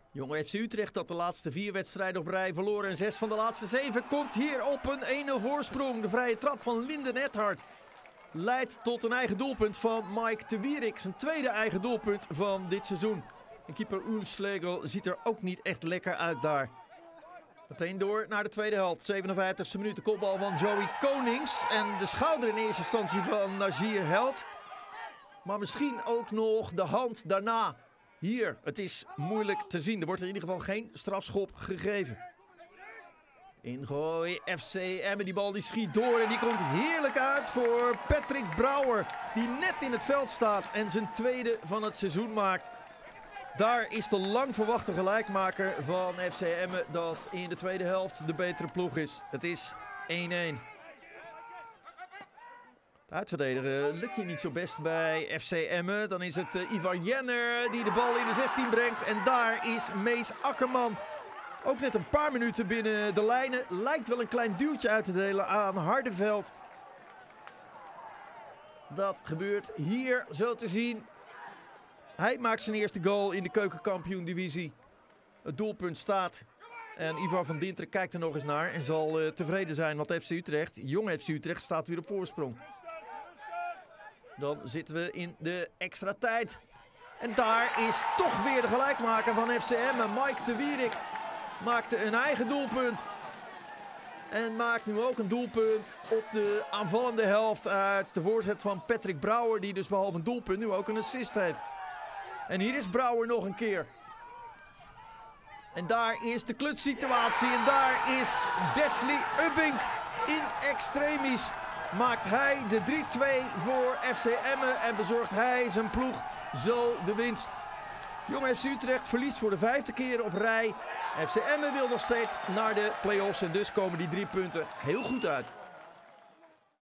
Jong FC Utrecht dat de laatste 4 wedstrijden op rij verloren en 6 van de laatste 7 komt hier op een 1-0 voorsprong. De vrije trap van Linden Ethard leidt tot een eigen doelpunt van Mike de Wierik. Zijn tweede eigen doelpunt van dit seizoen. En keeper Ulf Schlegel ziet er ook niet echt lekker uit daar. Meteen door naar de tweede helft. 57e minuut, de kopbal van Joey Konings. En de schouder in eerste instantie van Nazir Held. Maar misschien ook nog de hand daarna. Hier, het is moeilijk te zien. Er wordt in ieder geval geen strafschop gegeven. Ingooi, FC Emmen. Die bal die schiet door en die komt heerlijk uit voor Patrick Brouwer. Die net in het veld staat en zijn tweede van het seizoen maakt. Daar is de lang verwachte gelijkmaker van FC Emmen dat in de tweede helft de betere ploeg is. Het is 1-1. Het uitverdedigen lukt je niet zo best bij FC Emmen. Dan is het Ivar Jenner die de bal in de 16 brengt. En daar is Mees Akkerman. Ook net een paar minuten binnen de lijnen. Lijkt wel een klein duwtje uit te delen aan Hardenveld. Dat gebeurt hier zo te zien. Hij maakt zijn eerste goal in de keukenkampioen-divisie. Het doelpunt staat. En Ivar van Dinteren kijkt er nog eens naar en zal tevreden zijn. Want FC Utrecht, Jong FC Utrecht, staat weer op voorsprong. Dan zitten we in de extra tijd. En daar is toch weer de gelijkmaker van FC Emmen. Mike de Wierik maakte een eigen doelpunt. En maakt nu ook een doelpunt op de aanvallende helft uit de voorzet van Patrick Brouwer. Die dus behalve een doelpunt nu ook een assist heeft. En hier is Brouwer nog een keer. En daar is de klutssituatie. En daar is Desley Ubbink in extremis. Maakt hij de 3-2 voor FC Emmen en bezorgt hij zijn ploeg zo de winst. Jong FC Utrecht verliest voor de 5e keer op rij. FC Emmen wil nog steeds naar de play-offs en dus komen die 3 punten heel goed uit.